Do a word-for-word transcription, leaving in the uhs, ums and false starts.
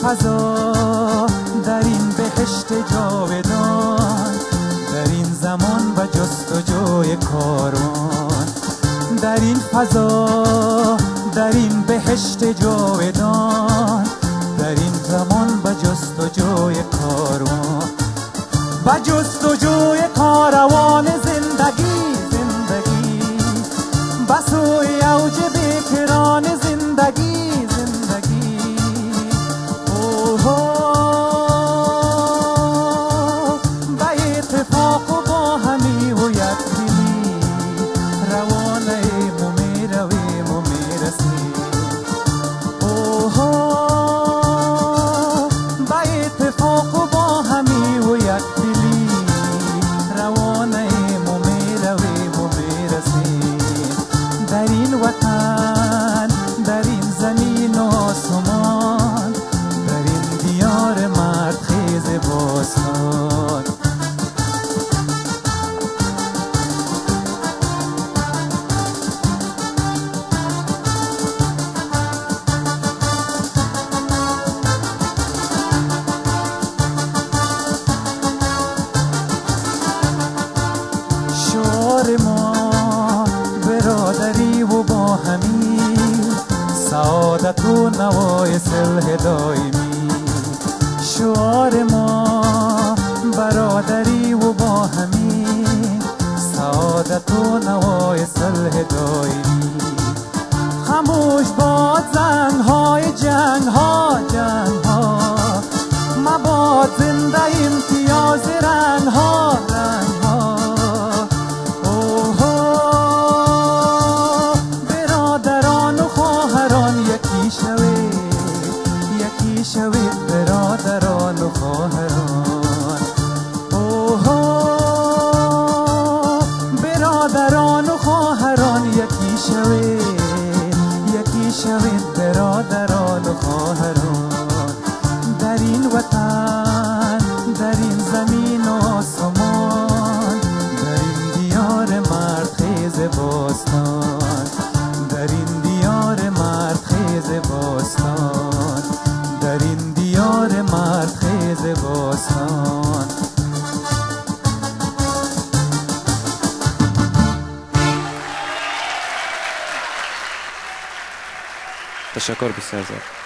فضا، در این بهشت جاودان، در این زمان و جستجوی کاروان. در این فضا، در این بهشت جاودان، در این زمان و جستجوی کاروان، و جستجوی کاروان زندگی زندگی، به سوی اوج بکران زندگی زندگی. اوه به اتفاق و با همی و یک دلی، روانه مو میرویم و میرسیم. اوه به اتفاق و با همی و یک دلی، روانه مو میرویم و میرسیم. در این وطن، در این زمین و آسمان، در این دیار مردخیز باستان. شعار ما برادری و با همی، سعادت و نوای صلح دائمی. شعار ما برادری و با همی، سعادت و نوای صلح دائمی. خاموش باد زنگ های جنگ ها جنگ ها، مباد زنده امتیاز رنگ ها رنگ ها. یکی شوید برادران و خواهران. اوه برادران و خواهران، یکی شوید یکی شوید برادران و خواهران. در این وطن، در این زمین و آسمان، در این دیار مردخیز باستان، در این دیار مردخیز باستان، در این دیار مردخیز باستان. تشکر بسیار زیاد.